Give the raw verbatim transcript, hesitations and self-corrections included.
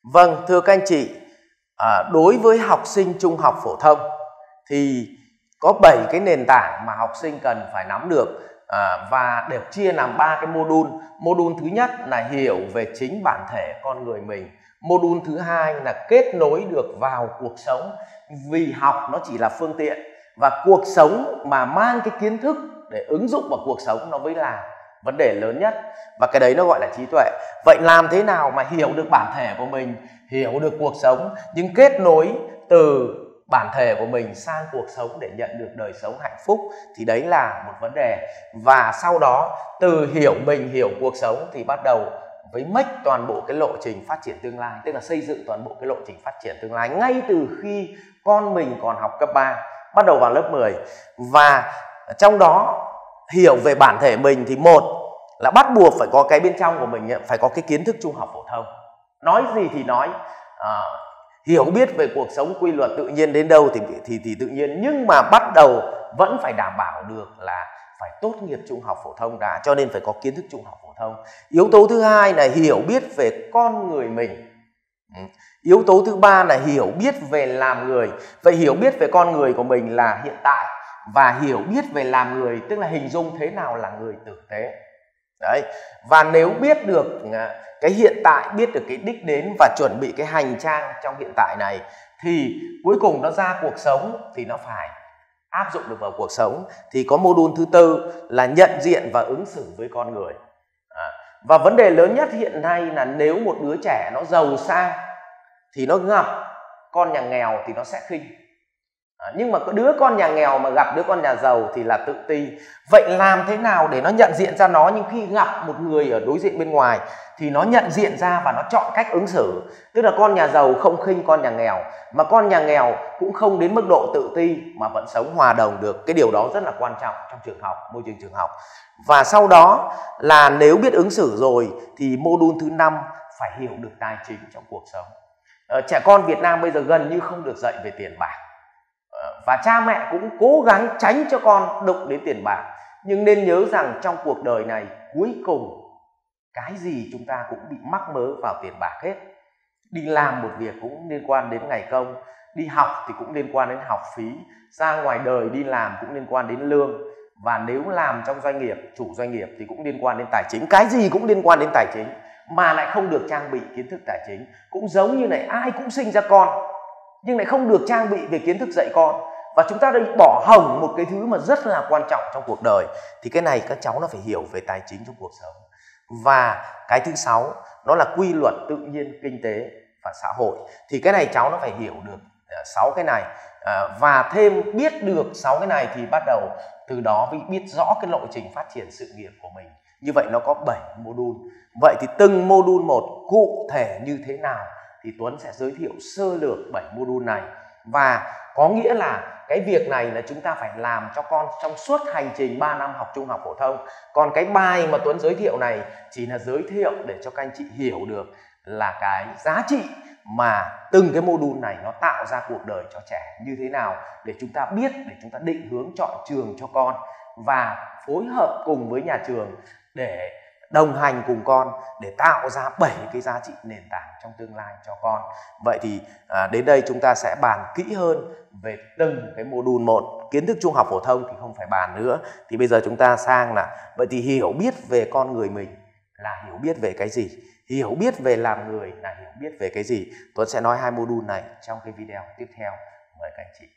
Vâng, thưa các anh chị, à, đối với học sinh trung học phổ thông thì có bảy cái nền tảng mà học sinh cần phải nắm được, à, và được chia làm ba cái module. Module thứ nhất là hiểu về chính bản thể con người mình. Module thứ hai là kết nối được vào cuộc sống, vì học nó chỉ là phương tiện và cuộc sống mà mang cái kiến thức để ứng dụng vào cuộc sống nó mới là vấn đề lớn nhất, và cái đấy nó gọi là trí tuệ. Vậy làm thế nào mà hiểu được bản thể của mình, hiểu được cuộc sống, nhưng kết nối từ bản thể của mình sang cuộc sống để nhận được đời sống hạnh phúc, thì đấy là một vấn đề. Và sau đó từ hiểu mình, hiểu cuộc sống thì bắt đầu với make toàn bộ cái lộ trình phát triển tương lai, tức là xây dựng toàn bộ cái lộ trình phát triển tương lai ngay từ khi con mình còn học cấp ba, bắt đầu vào lớp mười. Và trong đó hiểu về bản thể mình thì một là bắt buộc phải có cái bên trong của mình, phải có cái kiến thức trung học phổ thông. Nói gì thì nói, à, hiểu biết về cuộc sống, quy luật tự nhiên đến đâu thì, thì, thì tự nhiên, nhưng mà bắt đầu vẫn phải đảm bảo được là phải tốt nghiệp trung học phổ thông đã, cho nên phải có kiến thức trung học phổ thông. Yếu tố thứ hai là hiểu biết về con người mình. Yếu tố thứ ba là hiểu biết về làm người. Vậy hiểu biết về con người của mình là hiện tại, và hiểu biết về làm người tức là hình dung thế nào là người tử tế. Đấy. Và nếu biết được cái hiện tại, biết được cái đích đến và chuẩn bị cái hành trang trong hiện tại này, thì cuối cùng nó ra cuộc sống thì nó phải áp dụng được vào cuộc sống. Thì có module thứ tư là nhận diện và ứng xử với con người. À, và vấn đề lớn nhất hiện nay là nếu một đứa trẻ nó giàu sang thì nó gặp con nhà nghèo thì nó sẽ khinh. À, nhưng mà có đứa con nhà nghèo mà gặp đứa con nhà giàu thì là tự ti. Vậy làm thế nào để nó nhận diện ra nó, nhưng khi gặp một người ở đối diện bên ngoài thì nó nhận diện ra và nó chọn cách ứng xử. Tức là con nhà giàu không khinh con nhà nghèo, mà con nhà nghèo cũng không đến mức độ tự ti, mà vẫn sống hòa đồng được. Cái điều đó rất là quan trọng trong trường học, môi trường trường học. Và sau đó là nếu biết ứng xử rồi thì module thứ năm phải hiểu được tài chính trong cuộc sống. à, Trẻ con Việt Nam bây giờ gần như không được dạy về tiền bạc, và cha mẹ cũng cố gắng tránh cho con đụng đến tiền bạc. Nhưng nên nhớ rằng trong cuộc đời này cuối cùng cái gì chúng ta cũng bị mắc mớ vào tiền bạc hết. Đi làm một việc cũng liên quan đến ngày công, đi học thì cũng liên quan đến học phí, ra ngoài đời đi làm cũng liên quan đến lương, và nếu làm trong doanh nghiệp, chủ doanh nghiệp thì cũng liên quan đến tài chính. Cái gì cũng liên quan đến tài chính mà lại không được trang bị kiến thức tài chính. Cũng giống như này, ai cũng sinh ra con nhưng lại không được trang bị về kiến thức dạy con, và chúng ta đây bỏ hỏng một cái thứ mà rất là quan trọng trong cuộc đời. Thì cái này các cháu nó phải hiểu về tài chính trong cuộc sống. Và cái thứ sáu nó là quy luật tự nhiên, kinh tế và xã hội. Thì cái này cháu nó phải hiểu được sáu cái này, à, và thêm biết được sáu cái này thì bắt đầu từ đó mới biết rõ cái lộ trình phát triển sự nghiệp của mình. Như vậy nó có bảy module. Vậy thì từng module một cụ thể như thế nào thì Tuấn sẽ giới thiệu sơ lược bảy module này. Và có nghĩa là cái việc này là chúng ta phải làm cho con trong suốt hành trình ba năm học trung học phổ thông. Còn cái bài mà Tuấn giới thiệu này chỉ là giới thiệu để cho các anh chị hiểu được là cái giá trị mà từng cái module này nó tạo ra cuộc đời cho trẻ như thế nào, để chúng ta biết, để chúng ta định hướng chọn trường cho con và phối hợp cùng với nhà trường để đồng hành cùng con để tạo ra bảy cái giá trị nền tảng trong tương lai cho con. Vậy thì à, đến đây chúng ta sẽ bàn kỹ hơn về từng cái module một. Kiến thức trung học phổ thông thì không phải bàn nữa. Thì bây giờ chúng ta sang là vậy thì hiểu biết về con người mình là hiểu biết về cái gì, hiểu biết về làm người là hiểu biết về cái gì. Tuấn sẽ nói hai module này trong cái video tiếp theo. Mời các anh chị.